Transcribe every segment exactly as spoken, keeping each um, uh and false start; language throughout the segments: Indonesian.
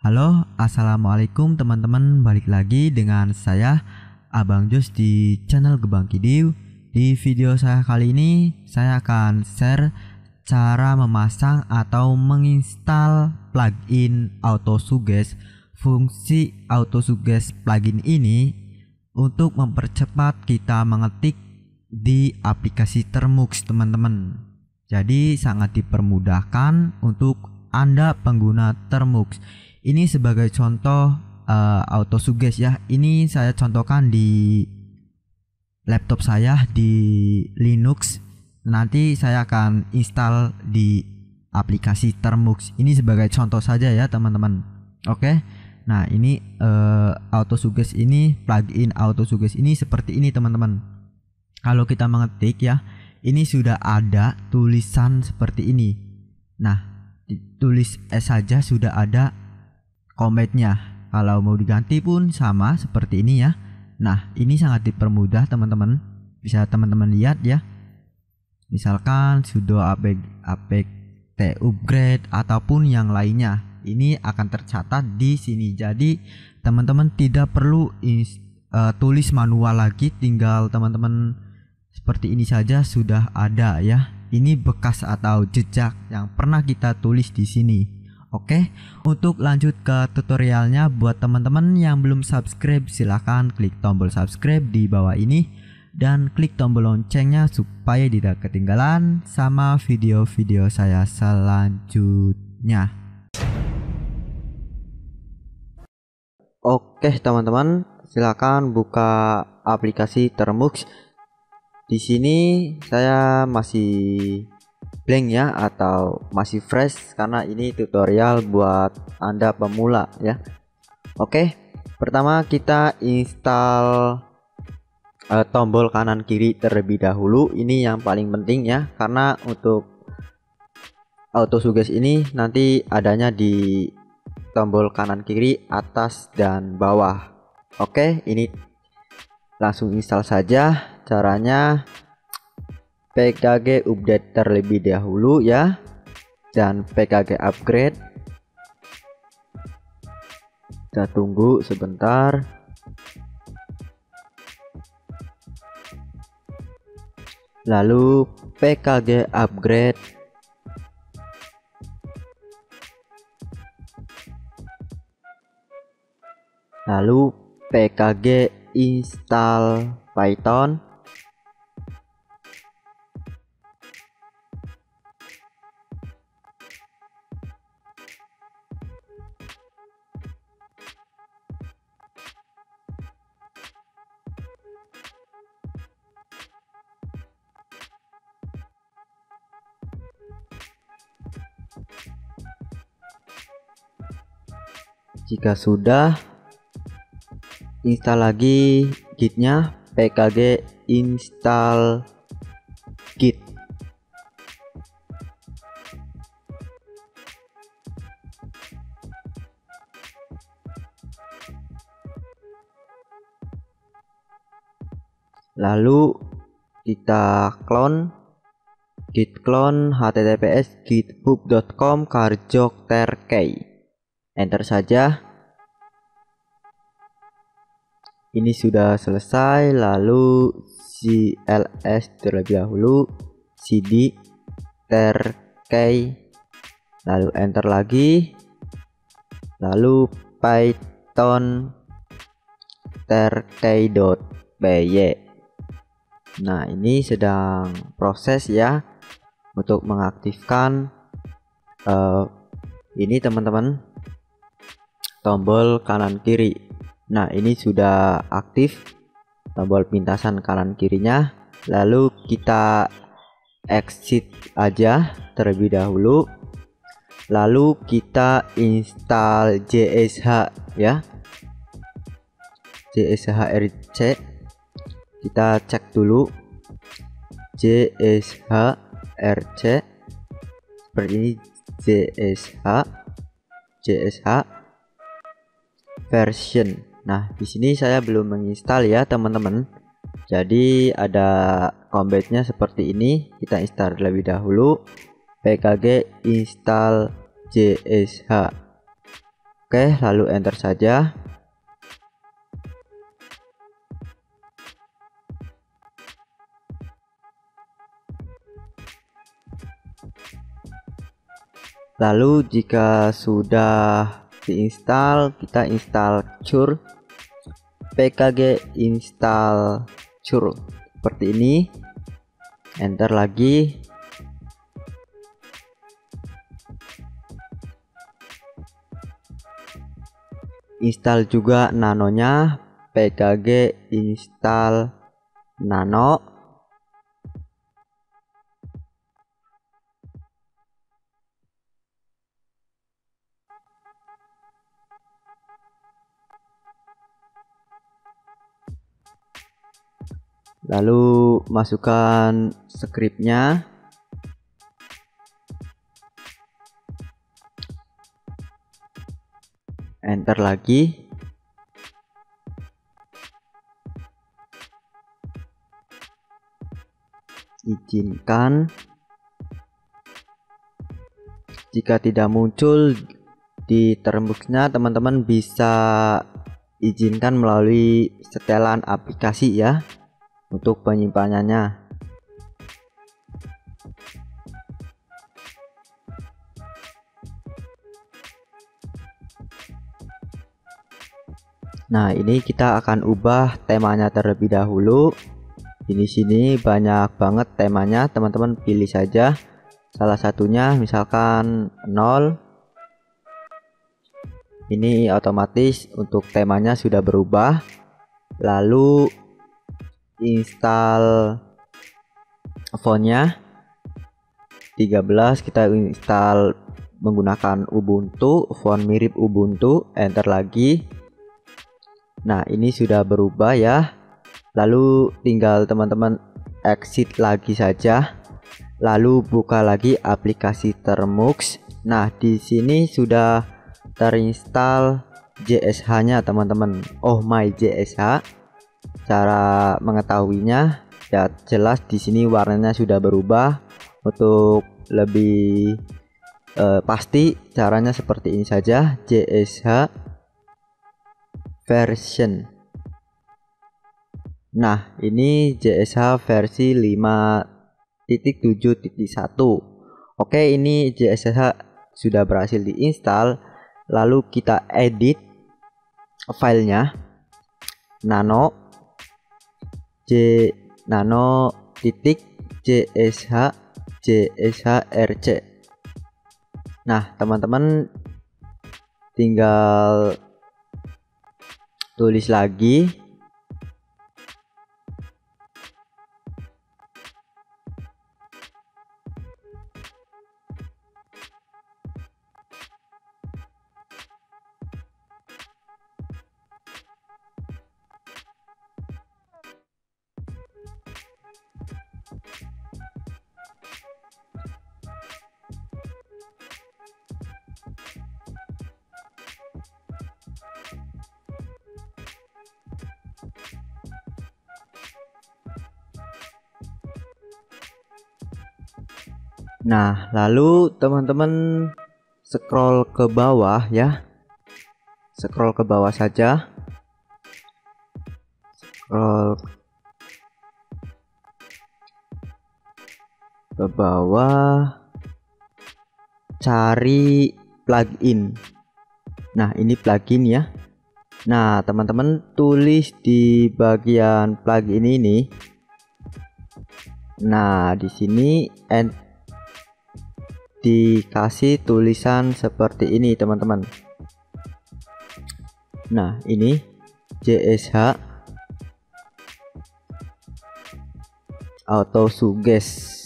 Halo, assalamualaikum teman-teman. Balik lagi dengan saya Abang Jos di channel Gebang Kidiu. Di video saya kali ini saya akan share cara memasang atau menginstal plugin AutoSuggest. Fungsi AutoSuggest plugin ini untuk mempercepat kita mengetik di aplikasi Termux, teman-teman. Jadi sangat dipermudahkan untuk Anda pengguna Termux. Ini sebagai contoh uh, AutoSuggest ya. Ini saya contohkan di laptop saya di Linux. Nanti saya akan install di aplikasi Termux. Ini sebagai contoh saja ya teman-teman. Oke. Nah ini uh, AutoSuggest ini plugin AutoSuggest ini seperti ini teman-teman. Kalau kita mengetik ya, ini sudah ada tulisan seperti ini. Nah ditulis S saja sudah ada komennya. Kalau mau diganti pun sama seperti ini ya. Nah ini sangat dipermudah teman-teman. Bisa teman-teman lihat ya. Misalkan sudo apt upgrade ataupun yang lainnya, ini akan tercatat di sini. Jadi teman-teman tidak perlu uh, tulis manual lagi. Tinggal teman-teman seperti ini saja sudah ada ya. Ini bekas atau jejak yang pernah kita tulis di sini. Oke, untuk lanjut ke tutorialnya, buat teman-teman yang belum subscribe silahkan klik tombol subscribe di bawah ini dan klik tombol loncengnya supaya tidak ketinggalan sama video-video saya selanjutnya. Oke teman-teman, silakan buka aplikasi Termux. Di sini saya masih blank ya, atau masih fresh karena ini tutorial buat Anda pemula ya. Oke, pertama kita install uh, tombol kanan kiri terlebih dahulu. Ini yang paling penting ya, karena untuk AutoSuggest ini nanti adanya di tombol kanan kiri, atas dan bawah. Oke, ini langsung install saja. Caranya pkg update terlebih dahulu ya, dan pkg upgrade. Kita tunggu sebentar. Lalu pkg upgrade. Lalu pkg install Python. Jika sudah, install lagi gitnya, pkg install git. Lalu kita clone, git clone https github dot com karjokterkey. Enter saja. Ini sudah selesai. Lalu cls terlebih dahulu, cd terkey, lalu enter lagi, lalu python terkey.py. Nah ini sedang proses ya untuk mengaktifkan uh, ini teman-teman, tombol kanan kiri. Nah ini sudah aktif tombol pintasan kanan kirinya. Lalu kita exit aja terlebih dahulu. Lalu kita install jsh ya, jshrc. Kita cek dulu jshrc seperti ini, jsh jsh version. Nah di sini saya belum menginstal ya teman-teman. Jadi ada combatnya seperti ini. Kita install terlebih dahulu pkg install jsh. Oke, lalu enter saja. Lalu jika sudah diinstal, kita install cur pkg install cur seperti ini. Enter lagi. Install juga nanonya, pkg install nano. Lalu masukkan scriptnya. Enter lagi. Izinkan. Jika tidak muncul di termboxnya, teman-teman bisa izinkan melalui setelan aplikasi ya untuk penyimpanannya. Nah, ini kita akan ubah temanya terlebih dahulu. Di sini banyak banget temanya, teman-teman pilih saja salah satunya, misalkan nol. Ini otomatis untuk temanya sudah berubah. Lalu install fontnya tiga belas, kita install menggunakan Ubuntu, font mirip Ubuntu. Enter lagi. Nah, ini sudah berubah ya. Lalu tinggal teman-teman exit lagi saja. Lalu buka lagi aplikasi Termux. Nah, di sini sudah terinstall J S H-nya teman-teman. Oh my J S H. Cara mengetahuinya ya jelas di sini warnanya sudah berubah. Untuk lebih eh, pasti caranya seperti ini saja, J S H version. Nah, ini J S H versi lima titik tujuh titik satu. Oke, ini J S H sudah berhasil diinstal. Lalu kita edit filenya, nano j nano titik jsh jshrc. Nah, teman-teman tinggal tulis lagi. Nah, lalu teman-teman scroll ke bawah ya. Scroll ke bawah saja. Scroll ke bawah. Cari plugin. Nah, ini plugin ya. Nah, teman-teman tulis di bagian plugin ini. Nah, di sini and dikasih tulisan seperti ini teman-teman. Nah, ini J S H auto suggest.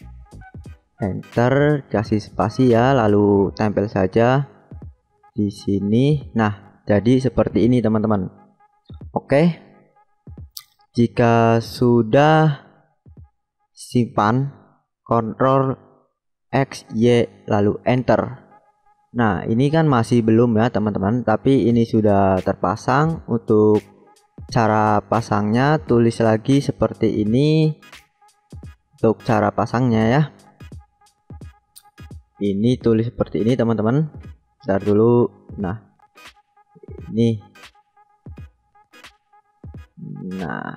Enter, kasih spasi ya, lalu tempel saja di sini. Nah, jadi seperti ini teman-teman. Oke, jika sudah simpan, Ctrl X Y lalu enter. Nah, ini kan masih belum ya teman-teman, tapi ini sudah terpasang. Untuk cara pasangnya tulis lagi seperti ini. Untuk cara pasangnya ya, ini tulis seperti ini teman-teman. Bentar dulu. Nah, Nih. Nah,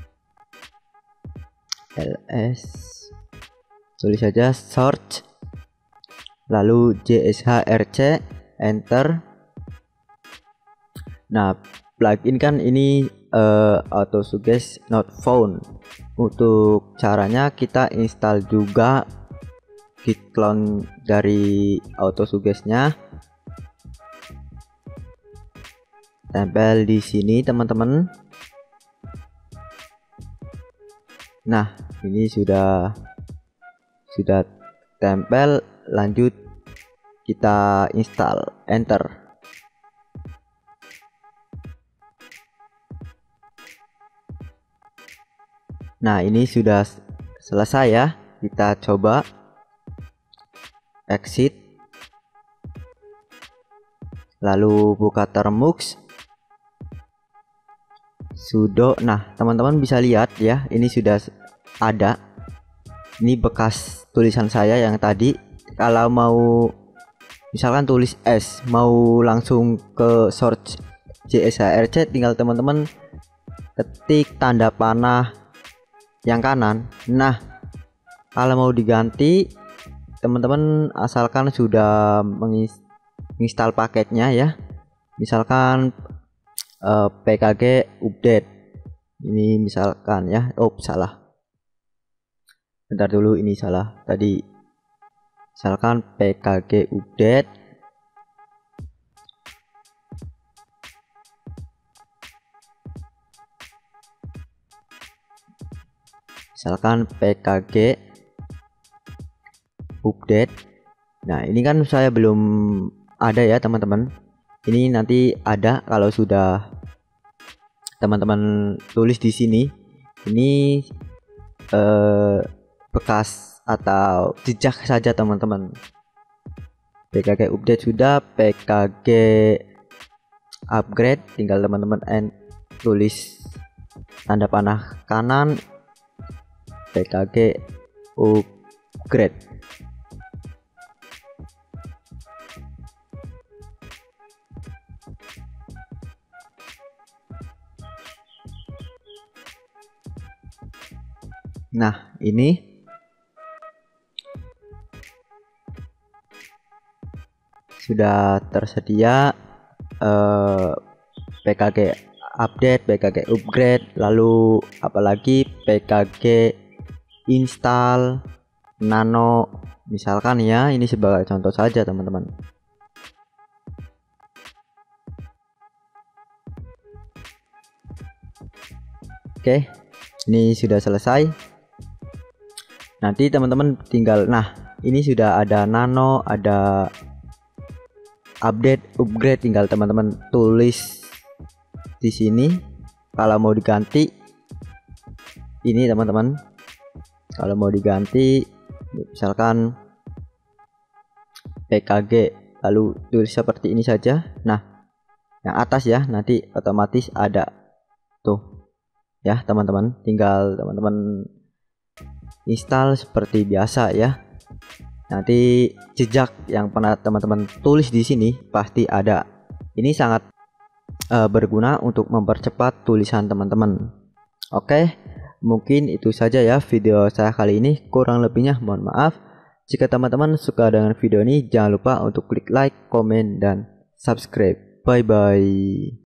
ls tulis saja search, lalu jshrc, enter. Nah, plugin kan ini uh, auto suggest not found. Untuk caranya kita install juga git clone dari auto suggestnya, tempel di sini teman-teman. Nah, ini sudah sudah tempel, lanjut kita install, enter. Nah, ini sudah selesai ya. Kita coba exit, lalu buka termux, sudo. Nah, teman-teman bisa lihat ya, ini sudah ada. Ini bekas tulisan saya yang tadi. Kalau mau misalkan tulis S, mau langsung ke search jshrc, tinggal teman-teman ketik tanda panah yang kanan. Nah, kalau mau diganti, teman-teman asalkan sudah menginstal paketnya ya, misalkan uh, pkg update ini misalkan ya. Oh, salah, bentar dulu, ini salah tadi. Misalkan pkg update, misalkan pkg update. Nah, ini kan saya belum ada ya teman-teman. Ini nanti ada kalau sudah teman-teman tulis di sini. Ini eh, bekas atau jejak saja teman-teman. Pkg update sudah, pkg upgrade tinggal teman-teman and tulis tanda panah kanan, pkg upgrade. Nah, ini sudah tersedia eh, pkg update, pkg upgrade, lalu apalagi pkg install nano misalkan ya. Ini sebagai contoh saja teman-teman. Oke, ini sudah selesai. Nanti teman-teman tinggal, nah ini sudah ada nano, ada update, upgrade, tinggal teman-teman tulis di sini. Kalau mau diganti ini teman-teman, kalau mau diganti misalkan pkg lalu tulis seperti ini saja. Nah, yang atas ya, nanti otomatis ada tuh ya teman-teman. Tinggal teman-teman install seperti biasa ya. Nanti jejak yang pernah teman-teman tulis di sini pasti ada. Ini sangat uh, berguna untuk mempercepat tulisan teman-teman. Oke, mungkin itu saja ya video saya kali ini. Kurang lebihnya mohon maaf. Jika teman-teman suka dengan video ini, jangan lupa untuk klik like, komen, dan subscribe. Bye bye.